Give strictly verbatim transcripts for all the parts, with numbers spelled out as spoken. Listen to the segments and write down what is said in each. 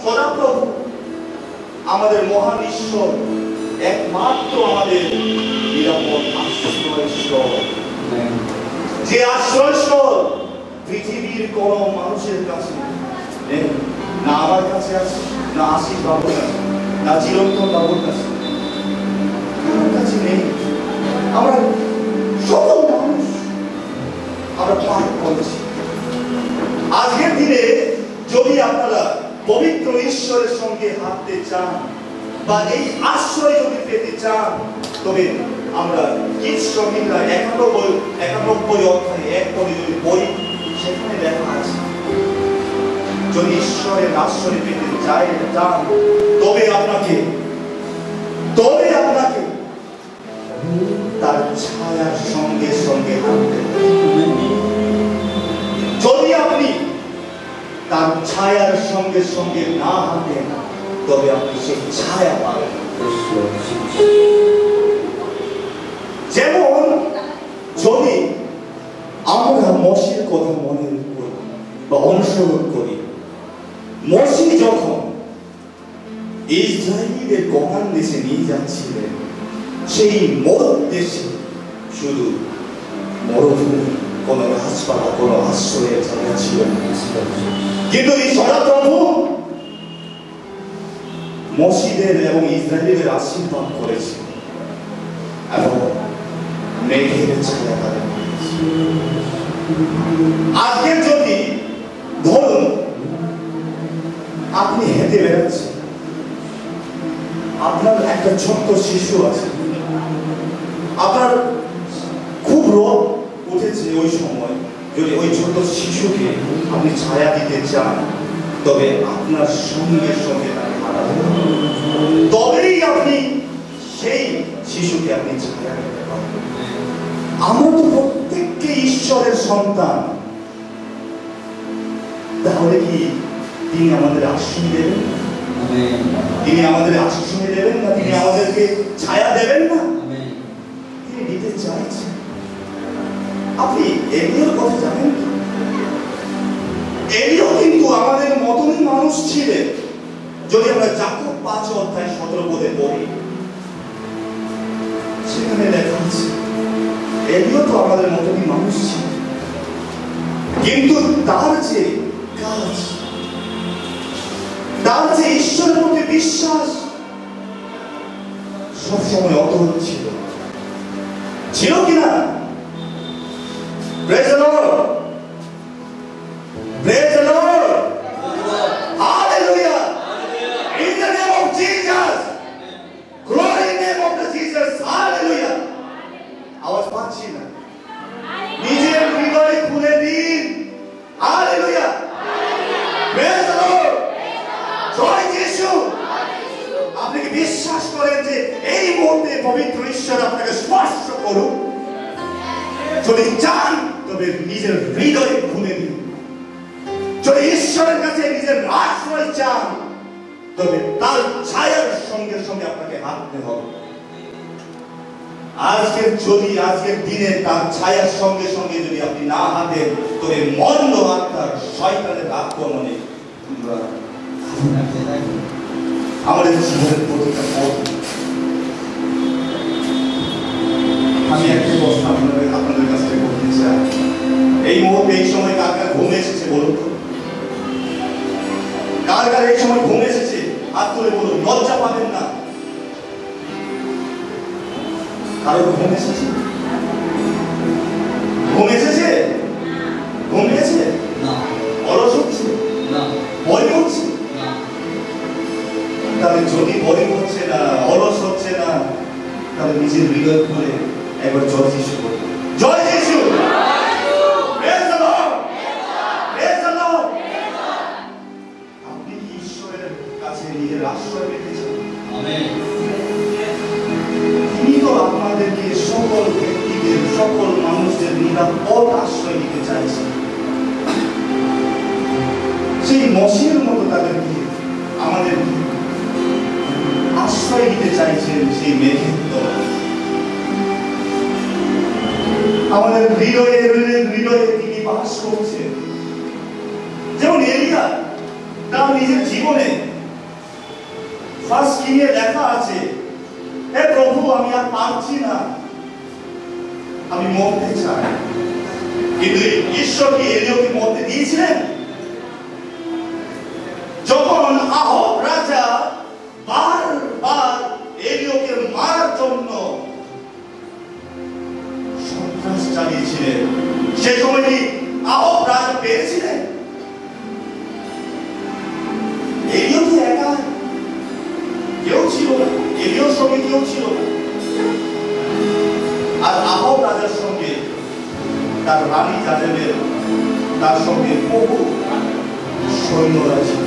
সদাপ্রভু আমাদের মহান ঈশ্বর, একমাত্র আমাদের নিরাপদ আশ্রয়স্থল, যে আশ্রয়স্থল পৃথিবীর কোন মানুষের কাছে নেই। না আমার কাছে আছে, না আশিস বাবুর কাছে, না চিরন্তন বাবুর কাছে, আমার কাছে নেই। আমরা সকল মানুষ আমরা পাপ করেছি। আজকের দিনে যদি আপনারা পবিত্র ঈশ্বরের সঙ্গে হাঁটতে চান বা এই আশ্রয় যদি পেতে চান, তবে আমরা গীত সংহিতা একানব্বই একানব্বই অধ্যায় এক পদে যদি বই, সেখানে লেখা আছে যদি ঈশ্বরের আশ্রয় পেতে চাই চান তবে আপনাকে তবে আপনাকে তার ছায়ার সঙ্গে সঙ্গে হাঁটতে হবে। যদি আপনি তার ছায়ার সঙ্গে সঙ্গে না হাঁটেন তবে আপনি সেই ছায়া পাবেন। যেমন যদি আমরা মসির কথা মনে করি বা অনুসরণ করি, মসি যখন ইসরায়েলদের কনান দেশে নিয়ে যাচ্ছিলেন, সেই মরুর দেশে শুধু মরুভূমি, কোন গাছপালা, কোন আশ্রয়ের জায়গা ছিল না। কিন্তু এই সদাপ্রভু মসজিদের এবং ইসরায়েলের আশীর্বাদ করেছে এবং মেঘের ছায়া তাদের দিয়েছে। আজকে যদি ধরুন আপনি হেঁটে বেড়াচ্ছেন, আপনার একটা ছোট্ট শিশু আছে, আপনার খুব রোদ উঠেছে, ওই সময় যদি ওই ছোট শিশুকে আপনি ছায়া দিতে চান তবে আপনার সঙ্গে সঙ্গে তাকে হাঁটাতে হবে, তবেই আপনি সেই শিশুকে আপনি ছায়া দিতে পারবেন। আমরা তো প্রত্যেককে ঈশ্বরের সন্তান, তাহলে কি তিনি আমাদের আশ্রয় দেবেন? তিনি আমাদের আশ্রয় দেবেন না? তিনি আমাদেরকে ছায়া দেবেন না? তিনি দিতে চাইছেন। আপনি এলিয়র কথা জানেন? এলিয় কিন্তু আমাদের মতনই মানুষ ছিলেন। যদি আমরা যাকব পাঁচ অধ্যায় সতেরো পদে পড়ি, সেখানে লেখা আছে এলিয় তো আমাদের মতনই মানুষ ছিল, কিন্তু তার যে কাজ, তার যে ঈশ্বরের প্রতি বিশ্বাস সবসময় অটল ছিল। ছিল কিনা? Praise the Lord. Praise the Lord. Hallelujah. In the name of Jesus. Glory in the name of the Jesus. Hallelujah. আওয়াজ পাচ্ছি না। নিজের হৃদয় খুলে দিন। Hallelujah. Praise the Lord. জয় যিশু। আপনি কি বিশ্বাস করেন যে এই মুহূর্তে পবিত্র ঈশ্বর আপনাকে স্পর্শ করুন? যদি চান তবে নিজের হৃদয় খুলে দিন। যদি ঈশ্বরের কাছে নিজের আশ্রয় চান তবে তার ছায়ার সঙ্গে সঙ্গে আপনাকে হাঁটতে হবে। আজকের যদি আজকের দিনে তার ছায়ার সঙ্গে সঙ্গে যদি আপনি না হাঁটেন তবে মন্দ আত্মার শয়তানের আক্রমণে আমরা আমাদের জীবনের প্রতিটা পথ। আমি একটা প্রশ্ন আপনাদের আপনাদের কাছ থেকে বলতে চাই, এই মুহূর্তে এই সময় কার কার ঘুম এসেছে বলুন তো? কার কার এই সময় ঘুম এসেছে হাত তুলে বলুন, লজ্জা পাবেন না। কারো ঘুম এসেছে? ঘুম এসেছে? ঘুম এসেছে না? অলস হচ্ছে না? বোরিং হচ্ছে না? তাহলে যদি বোরিং হচ্ছে না, অলস হচ্ছে না, তাহলে নিজের হৃদয় খুলে একবার জয় যিশু বলুন। জয় যিশু। Praise the lord. Praise the lord. আপনি কি ঈশ্বরের কাছে নিজের আশ্রয় পেয়েছেন? আমেন। তিনি তো আপনাদেরকে সকল ব্যক্তিদের, সকল মানুষদের নিরাপদ আশ্রয় দিতে চাইছেন। সেই মসির মতো তাদেরকে আমাদের আশ্রয় দিতে চাইছেন সেই মেঘের তলায়। আমাদের হৃদয়ে হৃদয়ে তিনি বাস করছেন। যেমন এলিয়া তার নিজের জীবনে ফার্স্ট কিংয়ে লেখা আছে, হে প্রভু আমি আর পারছি না, আমি মরতে চাই। কিন্তু ঈশ্বর কি এলিয়াকে মরতে দিয়েছিলেন? যখন আহাব রাজা বারবার এলিয়াকে মারার জন্য সন্ত্রাস চালিয়েছিলেন, সে সময় কি আহাব রাজা পেরেছিলেন? এলিয়া তো একা, কেউ ছিল না, এলিয়ার সঙ্গে কেউ ছিল না। আর আহাব রাজার সঙ্গে তার রানী জাজেবেল, তার সঙ্গে বহু সৈন্যরা ছিল।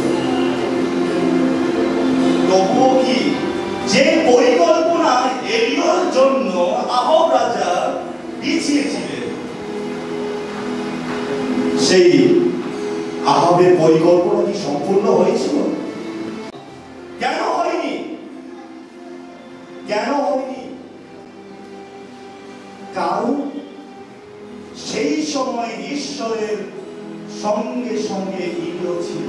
তবুও কি যে পরিকল্পনা এলিয়ার জন্য আহাব রাজা পিছিয়েছিলেন, সেই আহাবের পরিকল্পনা কি সম্পূর্ণ হয়েছিল? কেন হয়নি? কেন হয়নি? কারণ সেই সময় ঈশ্বরের সঙ্গে সঙ্গে এলিয়া ছিল।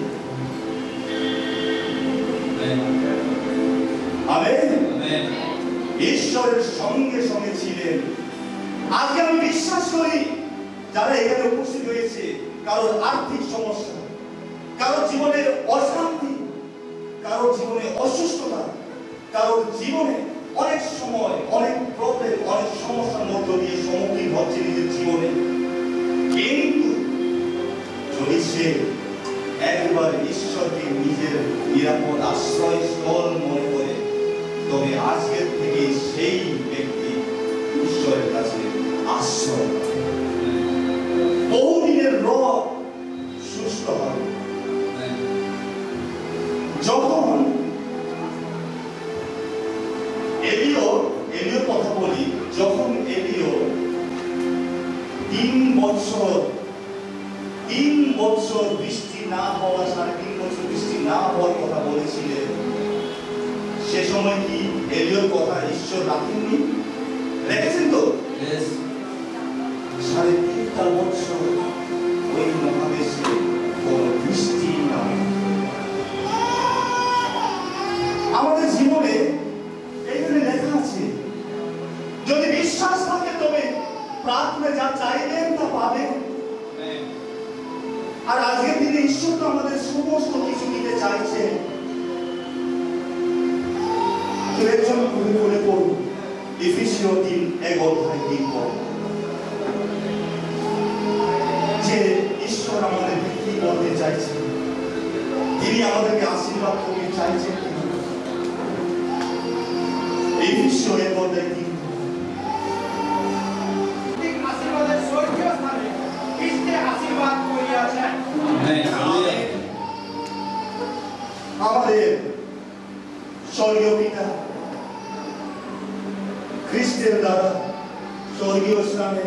আমেন। ঈশ্বরের সঙ্গে সঙ্গে ছিলেন। আজকে আমি বিশ্বাস করি যারা এখানে উপস্থিত হয়েছে, কারোর আর্থিক সমস্যা, কারোর জীবনে অশান্তি, কারোর জীবনে অসুস্থতা, কারোর জীবনে অনেক সময় অনেক প্রবলেম, অনেক সমস্যার মধ্য দিয়ে সম্মুখীন হচ্ছে নিজের জীবনে। কিন্তু যদি সে একবার ঈশ্বরকে নিজের নিরাপদ আশ্রয় স্থল মনে করে, তবে আজকের থেকে সেই ব্যক্তি ঈশ্বরের কাছে আশ্রয় পাবে। বহুদিনের রোগ সুস্থ হবে। যখন এলিয়া এলিয়ার কথা বলি, যখন এলিয়া তিন বছর তিন বছর বৃষ্টি না হওয়া, সাড়ে তিন বছর বৃষ্টি না হওয়ার কথা বলেছিলেন, সে সময় কি এলিয়ার কথা ঈশ্বর রাখেননি? রেখেছেন তো? সাড়ে তিনটা বছর ওই মহাদেশে কোনো বৃষ্টি না। আমাদের জীবনে এখানে লেখা আছে, যদি বিশ্বাস থাকে তবে প্রার্থনা যা চাইবেন তা পাবেন। আর আজকের দিনে ঈশ্বর তো আমাদের সমস্ত কিছু দিতে চাইছে। একজন খুলে খুলে পড়ুন এফেসীয় তিন এক অধ্যায় তিন পদ, যে ঈশ্বর আমাদেরকে কি বলতে চাইছেন, তিনি আমাদেরকে আশীর্বাদ করতে চাইছেন। এফেসীয় এক অধ্যায় তিন আশীর্বাদের স্বর্গীয় স্থানে খ্রিস্টে আশীর্বাদ করিয়াছেন। আমাদের স্বর্গীয় পিতা খ্রিস্টের দ্বারা স্বর্গীয় স্থানে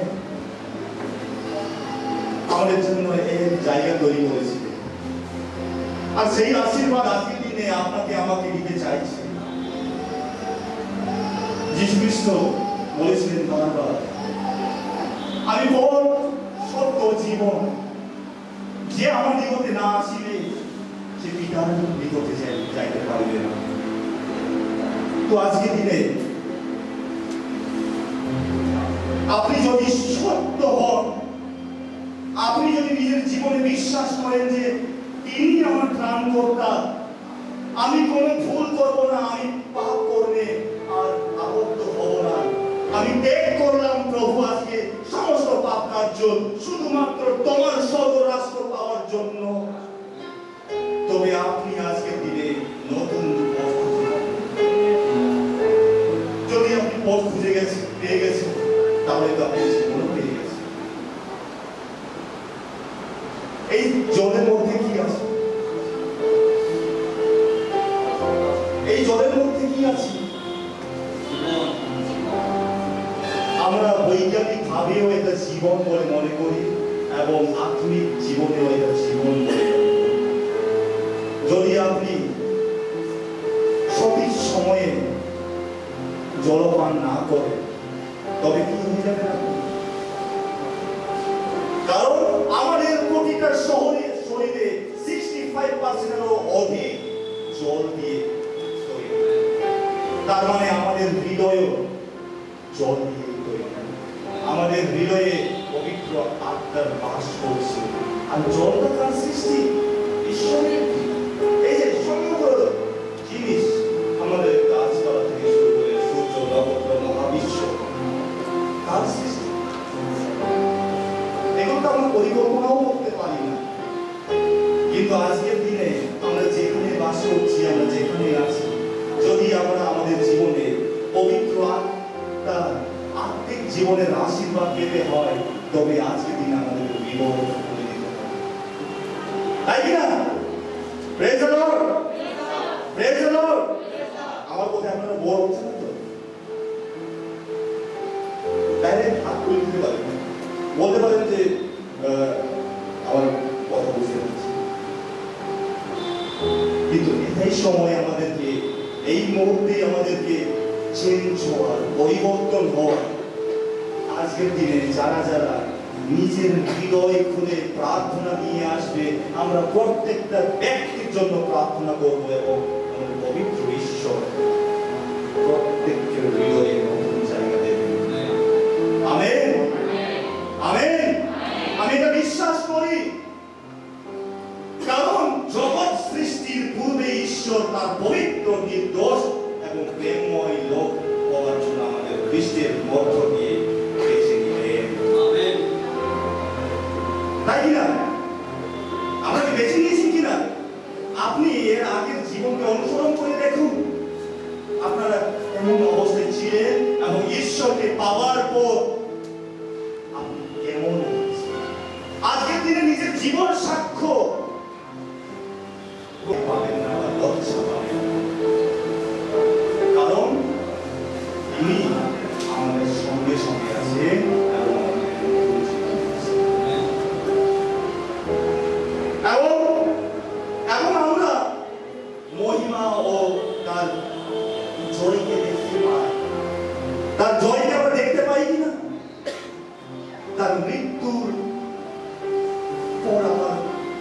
আমাদের জন্য এক জায়গা তৈরি করেছিলেন। আর সেই আশীর্বাদ আজকের দিনে আপনাকে আমাকে দিতে চাইছে। যীশু খ্রিস্ট বলেছিলেন বারবার, আমি বল সত্য জীবন, যে আমার নিকটে না আসিলে সে পিতার নিকটে যাইতে পারবে না। তো আজকের দিনে আপনি যদি সত্য হন, আপনি যদি নিজের জীবনে বিশ্বাস করেন যে তিনি আমার ত্রাণকর্তা, আমি কোনো ভুল করব না, আমি পাপ করবে আর আবদ্ধ হব না, আমি ত্যাগ করলাম প্রভু আজকে সমস্ত পাপ কার্য শুধুমাত্র তোমার স্বর্গরাষ্ট্র পাওয়ার জন্য, তবে আপনি আজকের দিনে নতুন পথ খুঁজে পাবেন। যদি আপনি পথ খুঁজে গেছেন, পেয়ে গেছেন, তাহলে তো আপনি জীবন পেয়ে গেছেন। এই জলের মধ্যে কি আছে? এই জলের মধ্যে কি আছে? আমরা বৈজ্ঞানিক ভাবেও এটা জীবন বলে মনে করি এবং আত্মিক জীবনেও এটা জীবন বলে মনে করি। যদি আপনি সঠিক সময়ে জলপান না করেন, তবে কি হয়ে যাবে? কারণ আমাদের প্রতিটা শহরের শরীরে সিক্সটি ফাইভ পার্সেন্টেরও অধিক জল দিয়ে তৈরি। তার মানে আমাদের হৃদয় জল দিয়ে তৈরি, আমাদের হৃদয়ে পবিত্র আত্মার বাস করছে। আর জলটা তার সৃষ্টি, ঈশ্বরের। এই যে সমগ্র জিনিস, আমাদের গাছপালা থেকে শুরু করে সূর্য, নক্ষত্র, মহাবিশ্ব, তার সৃষ্টি। এগুলো তো আমরা পরিকল্পনাও করতে পারি না। কিন্তু আজকের দিনে আমরা যেখানে বাস করছি, আমরা যেখানে আছি, যদি আমরা আমাদের জীবনে পবিত্র আত্মা আত্মিক জীবনের আশীর্বাদ পেতে হয়, তবে আজকের দিনে আমাদের হৃদয় খুলে দিতে হবে, তাই কিনা? Praise the lord, praise the lord. আমার কথা আপনারা বড় হচ্ছেন তো, ডাইরেক্ট হাত তুলে দিতে পারেন, বলতে পারেন যে আমার কথা বুঝতে পারছি। কিন্তু এই সময় আমাদেরকে, এই মুহূর্তে আমাদেরকে চেঞ্জ হওয়ার, পরিবর্তন হওয়ার। আজকের দিনে যারা যারা নিজের হৃদয় খুলে প্রার্থনা নিয়ে আসবে, আমরা প্রত্যেকটা ব্যক্তির জন্য প্রার্থনা করব এবং আমাদের পবিত্র ঈশ্বর প্রত্যেকের হৃদয়ে নতুন জায়গা দেবেন। Amen, amen. আমি এটা বিশ্বাস করি, কারণ জগৎ সৃষ্টির পূর্বে ঈশ্বর তার পবিত্র, নির্দোষ এবং প্রেমময় লোক হওয়ার জন্য আমাদের খ্রিস্টের মধ্য দিয়ে বেছে নিলেন। আমেন, তাই কিনা? আমরা কি বেছে নিয়েছি কিনা? আপনি এর আগের জীবনকে অনুসরণ করে দেখুন, আপনারা এমন অবস্থায় ছিলেন এবং ঈশ্বরকে পাওয়ার পর আপনি কেমন আজকের দিনে নিজের জীবন সাক্ষ্য পাবেন না, লজ্জা পাবেন, কারণ তিনি আমাদের সঙ্গে সঙ্গে আছেন এবং এবং আমরা মহিমা ও তার জয়কে দেখতে পাই। তার জয়কে আমরা দেখতে পাই কিনা? তার মৃত্যুর পর আমার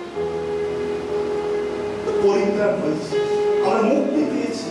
পরিত্রাণ হয়েছে, আমরা মুক্তি পেয়েছি।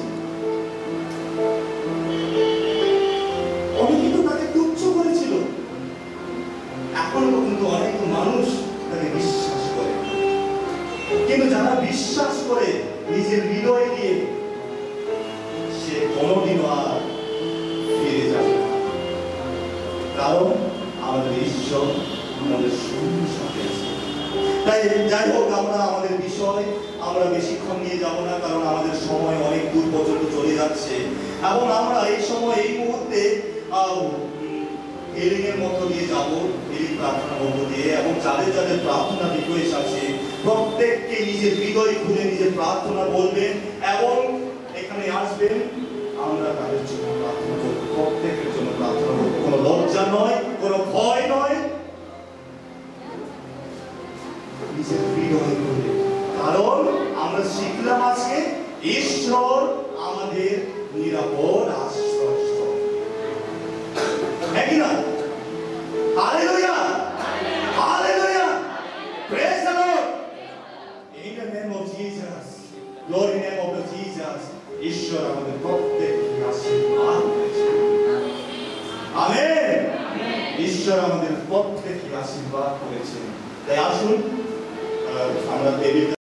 অনেকে তো তাকে তুচ্ছ করেছিল, এখনো কিন্তু অনেক মানুষ তাকে বিশ্বাস করে। কিন্তু যারা বিশ্বাস করে নিজের হৃদয় দিয়ে, সে কোনোদিনও আর ফিরে যাবে না, কারণ আমাদের ঈশ্বর আমাদের সঙ্গে সাথে আছে। তাই যাই হোক, আমরা আমাদের বিষয় আমরা বেশিক্ষণ নিয়ে যাব না, কারণ আমাদের সময় অনেক দূর পর্যন্ত চলে যাচ্ছে এবং আমরা এই সময় এই মুহূর্তে হিলিং এর মধ্য দিয়ে যাব, হিলিং প্রার্থনার মধ্য দিয়ে। এবং যাদের যাদের প্রার্থনা রিকোয়েস্ট আছে, প্রত্যেককে নিজের হৃদয় খুলে নিজের প্রার্থনা বলবেন এবং এখানে আসবেন। আমরা তাদের জন্য প্রার্থনা করব, প্রত্যেকের জন্য প্রার্থনা করব, কোনো লজ্জা নয়, কোনো ভয় নয়, নিজের হৃদয় খুলে। কারণ আমরা শিখলাম আজকে ঈশ্বর আমাদের নিরাপদ আশ্রয়স্থল, নাকি না? Hallelujah, hallelujah, praise the lord. In the name of Jesus, glory name of Jesus, ঈশ্বর আমাদের প্রত্যেককে আশীর্বাদ করেছেন। আমেন। ঈশ্বর আমাদের প্রত্যেককে আশীর্বাদ করেছেন। তাই আসুন আমরা দেবীর